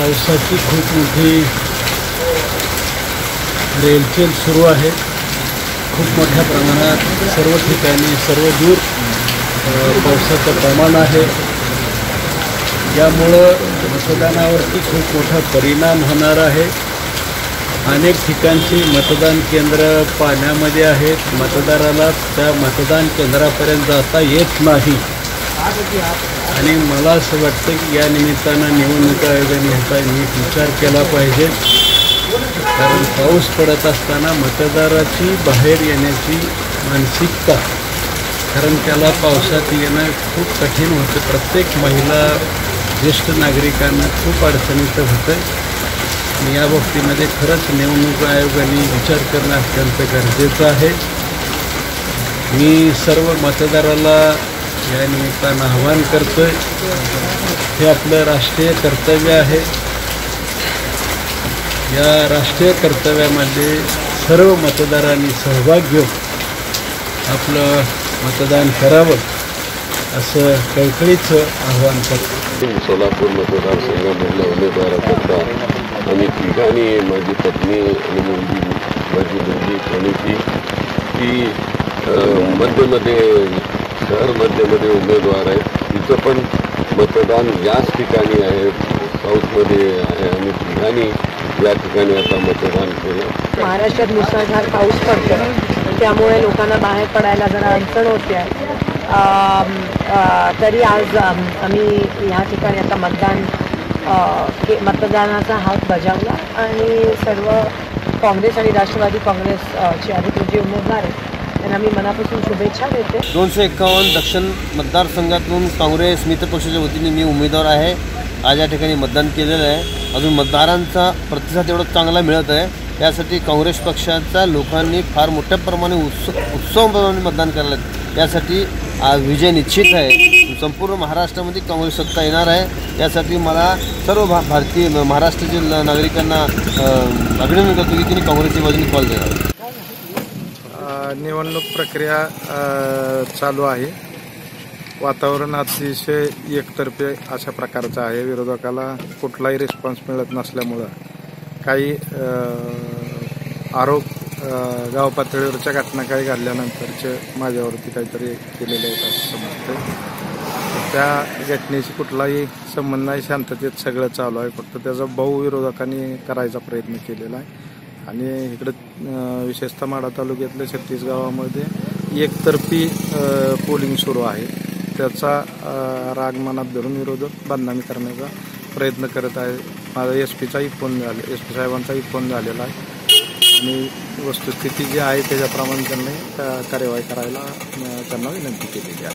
पावसाची खूप मोठी रेलचेल सुरू आहे। खूप मोठ्या प्रमाणात सर्व ठिकाणी सर्व दूर पावसाचं प्रमाण आहे। यामुळं मतदानावरती खूप मोठा परिणाम होणार आहे। अनेक ठिकाणची मतदान केंद्र पाण्यामध्ये आहेत। मतदाराला त्या मतदान केंद्रापर्यंत जाता येत नाही आणि मला असं वाटतं की या निमित्तानं निवडणूक आयोगाने ह्याचा नीट विचार केला पाहिजे। कारण पाऊस पडत असताना मतदाराची बाहेर येण्याची मानसिकता, कारण त्याला पावसात येणं खूप कठीण होतं। प्रत्येक महिला, ज्येष्ठ नागरिकांना खूप अडचणीचं होतं। या बाबतीमध्ये खरंच निवडणूक आयोगाने विचार करणं अत्यंत गरजेचं आहे। मी सर्व मतदाराला या निमित्तानं आवाहन करतोय, हे आपलं राष्ट्रीय कर्तव्य आहे। या राष्ट्रीय कर्तव्यामध्ये सर्व मतदारांनी सहभाग घेऊन आपलं मतदान करावं असं कळकळीचं आवाहन करतो। सोलापूर मतदारसंघामधल्या उमेदवाराकरता आम्ही तिघांनी, माझी पत्नी आणि मुलगी, माझी मुलगी प्रणिती, ही मध्यमध्ये शहर मध्यमध्ये उमेदवार आहेत। तिचं पण मतदान याच ठिकाणी आहे, साऊथमध्ये आहे। आणि तिघांनी या ठिकाणी आता मतदान केलं। महाराष्ट्रात मुसळधार पाऊस पडतो, त्यामुळे लोकांना बाहेर पडायला जरा अडचण होते आहे। तरी आज आम्ही ह्या ठिकाणी आता मतदानाचा हात बजावला आणि सर्व काँग्रेस आणि राष्ट्रवादी काँग्रेसचे अधिकृत जे उमेदवार आहेत त्यांना मी मनापासून शुभेच्छा देते। 251 दक्षिण मतदारसंघातून काँग्रेस मित्रपक्षाच्या वतीने मी उमेदवार आहे। आज या ठिकाणी मतदान केलेलं आहे। अजून मतदारांचा प्रतिसाद एवढा चांगला मिळत आहे, त्यासाठी काँग्रेस पक्षाच्या लोकांनी फार मोठ्या प्रमाणे उत्सवप्रमाणे मतदान करायला आहे। यासाठी आज विजय निश्चित आहे। संपूर्ण महाराष्ट्रामध्ये काँग्रेस सत्ता येणार आहे। यासाठी मला सर्व भारतीय महाराष्ट्रातील नागरिकांना अभिनंदन करतो की त्यांनी काँग्रेसच्या बाजूने कॉल दिला। निवडणूक प्रक्रिया चालू आहे। वातावरण अतिशय एकतर्फे अशा प्रकारचं आहे। विरोधकाला कुठलाही रिस्पॉन्स मिळत नसल्यामुळं काही आरोप गाव पातळीवरच्या घटना काही घडल्यानंतरचे माझ्यावरती काहीतरी केलेले आहेत असं समजतं। त्या घटनेशी कुठलाही संबंध नाही, शांततेत सगळं चालू आहे। फक्त त्याचा बहुविरोधकांनी करायचा प्रयत्न केलेला आहे आणि इकडं विशेषतः माढा तालुक्यातल्या 36 गावामध्ये एकतर्फी पोलिंग सुरू आहे। त्याचा राग मनात धरून विरोधक बदनामी करण्याचा प्रयत्न करत आहे। माझा SP साहेबांचाही फोन झालेला आहे आणि वस्तुस्थिती जी आहे त्याच्याप्रमाणे त्यांनी कार्यवाही करायला त्यांना विनंती केलेली आहे।